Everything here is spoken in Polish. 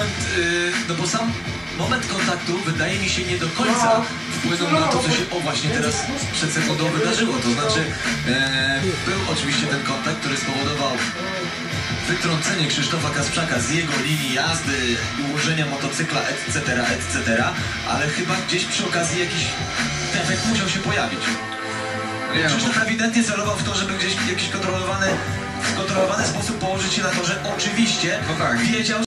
moment, no bo sam moment kontaktu wydaje mi się nie do końca wpłynął na to, co się właśnie teraz przed sekundą wydarzyło. To znaczy, był oczywiście ten kontakt, który spowodował wytrącenie Krzysztofa Kasprzaka z jego linii jazdy, ułożenia motocykla, etc., ale chyba gdzieś przy okazji jakiś efekt musiał się pojawić. Krzysztof ewidentnie celował w to, żeby gdzieś w jakiś skontrolowany sposób położyć się na to, że oczywiście wiedział,